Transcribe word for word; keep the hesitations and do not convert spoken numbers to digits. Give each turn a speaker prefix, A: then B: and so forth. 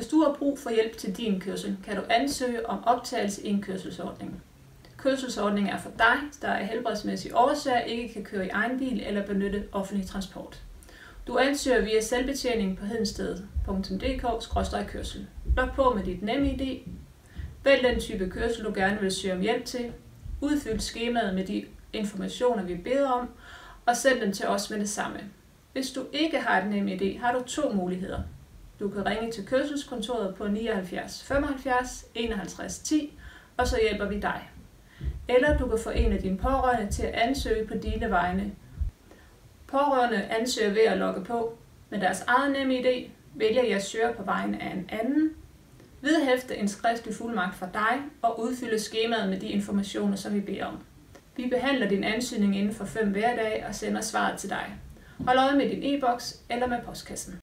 A: Hvis du har brug for hjælp til din kørsel, kan du ansøge om optagelse i en kørselsordning. Kørselsordningen er for dig, der af helbredsmæssige årsager ikke kan køre i egen bil eller benytte offentlig transport. Du ansøger via selvbetjening på hedensted punktum d k skråstreg kørsel. Log på med dit NemID. Vælg den type kørsel, du gerne vil søge om hjælp til. Udfyld skemaet med de informationer, vi beder om, og send dem til os med det samme. Hvis du ikke har et NemID, har du to muligheder. Du kan ringe til kørselskontoret på nioghalvfjerds femoghalvfjerds enoghalvtreds ti, og så hjælper vi dig. Eller du kan få en af dine pårørende til at ansøge på dine vegne. Pårørende ansøger ved at logge på med deres eget NemID, vælger jeg at søge på vegne af en anden, vedhæfte en skriftlig fuldmagt fra dig og udfylde skemaet med de informationer, som vi beder om. Vi behandler din ansøgning inden for fem hverdage og sender svaret til dig. Hold øje med din e-boks eller med postkassen.